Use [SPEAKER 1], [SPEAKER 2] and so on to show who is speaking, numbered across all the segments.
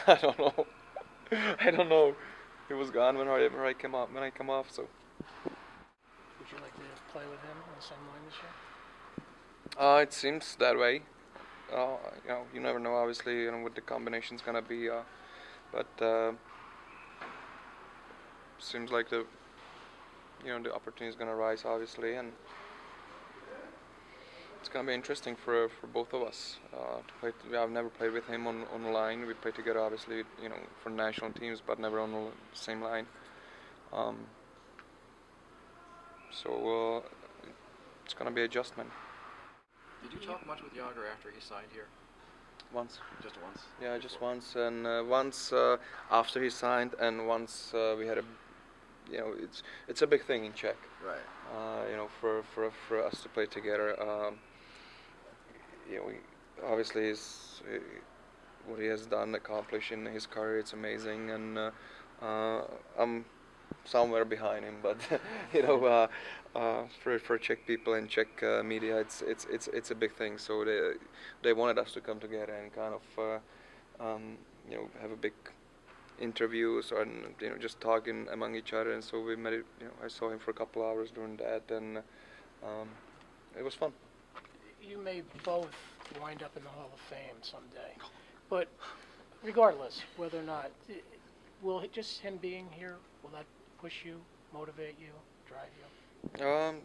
[SPEAKER 1] I don't know. I don't know. He was gone when I came off. When I come off, so.
[SPEAKER 2] Would you like to play with him on the same line this year?
[SPEAKER 1] It seems that way. You never know. Obviously, what the combination's gonna be. But seems like the opportunity is gonna rise, obviously, and it's gonna be interesting for both of us to play. I've never played with him on the line. We play together, obviously, for national teams, but never on the same line. Um, so it's gonna be adjustment.
[SPEAKER 3] Did you talk much with Jagr after he signed here?
[SPEAKER 1] Once.
[SPEAKER 3] Just once?
[SPEAKER 1] Yeah, just once, and once after he signed, and once we had a, it's a big thing in Czech.
[SPEAKER 3] Right.
[SPEAKER 1] For us to play together. We, obviously, what he has done, accomplished in his career, it's amazing, and I'm somewhere behind him. But for Czech people and Czech media, it's a big thing. So they wanted us to come together and kind of have a big interviews and just talking among each other. And so we met. I saw him for a couple hours during that, and it was fun.
[SPEAKER 2] You may both wind up in the Hall of Fame someday, but regardless whether or not, will just him being here, will that push you, motivate you, drive you?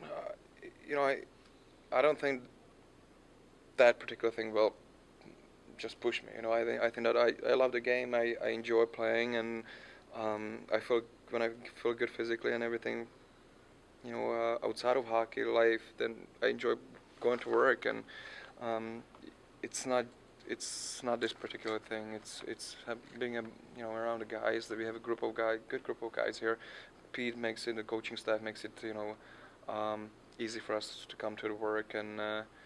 [SPEAKER 1] I don't think that particular thing will just push me. I think that I love the game. I enjoy playing, and I feel when I feel good physically and everything. Outside of hockey life, then I enjoy going to work, and it's not this particular thing. It's being around the guys. That we have a good group of guys here. Pete makes it, the coaching staff makes it easy for us to come to the work, and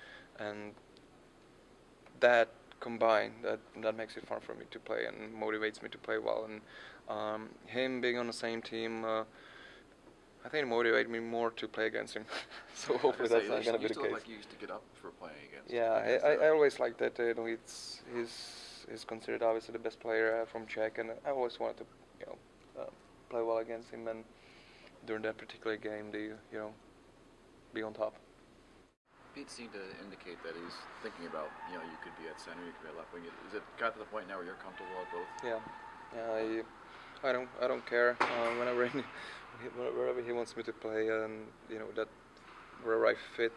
[SPEAKER 1] that combined, that makes it fun for me to play and motivates me to play well. And him being on the same team, I think it motivated me more to play against him. So hopefully that's not going to be the case.
[SPEAKER 3] Like you used to get up for playing against.
[SPEAKER 1] Yeah, I always liked that. He's considered obviously the best player from Czech, and I always wanted to play well against him, and during that particular game, be on top.
[SPEAKER 3] Pete seemed to indicate that he's thinking about, you could be at center, you could be at left wing. Is it got to the point now where you're comfortable at both?
[SPEAKER 1] Yeah. I don't care. Wherever he wants me to play, and that wherever I fit,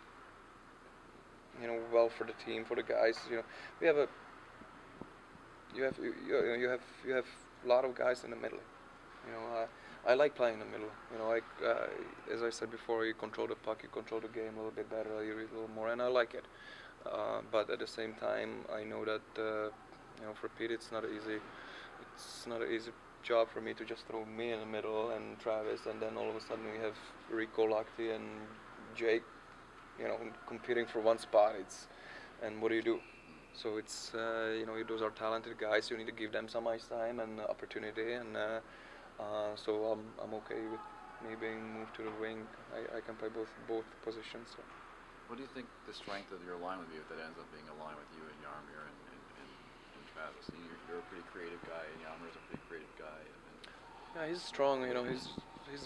[SPEAKER 1] well for the team, for the guys. We have you have a lot of guys in the middle. I like playing in the middle. As I said before, you control the puck, you control the game a little bit better, you read a little more, and I like it. But at the same time, I know that for Pete, it's not an easy job for me to just throw me in the middle and Travis, and then all of a sudden we have Rico, Lahti, and Jake, competing for one spot. And what do you do? So it's those are talented guys. You need to give them some ice time and opportunity, and so I'm okay with me being moved to the wing. I can play both positions. So.
[SPEAKER 3] What do you think the strength of your line would be if that ends up being a line with you and Jaromir and Travis? You're a pretty creative guy, and Jaromir is a pretty creative guy.
[SPEAKER 1] Yeah, he's strong. He's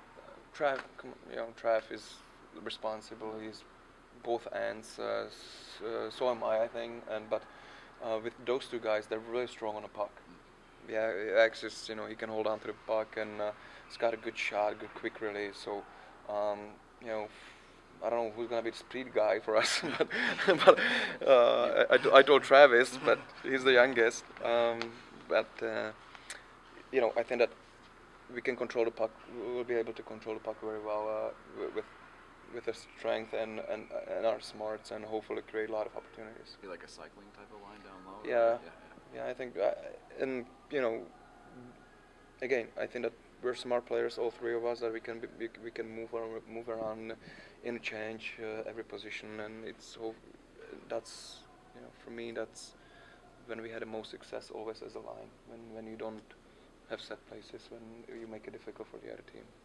[SPEAKER 1] Trav is responsible. He's both ends. So am I think. But with those two guys, they're really strong on the puck. Yeah, X he can hold on to the puck, and he's got a good shot, good quick release. So I don't know who's gonna be the speed guy for us, but I told Travis, but he's the youngest. I think that we can control the puck. We'll be able to control the puck very well with the strength and our smarts, and hopefully create a lot of opportunities.
[SPEAKER 3] Be like a cycling type of line down low.
[SPEAKER 1] Yeah. I think, and again, I think that we're smart players, all three of us, that we can move around, interchange every position, and that's for me, that's when we had the most success always as a line, when you don't have set places, when you make it difficult for the other team.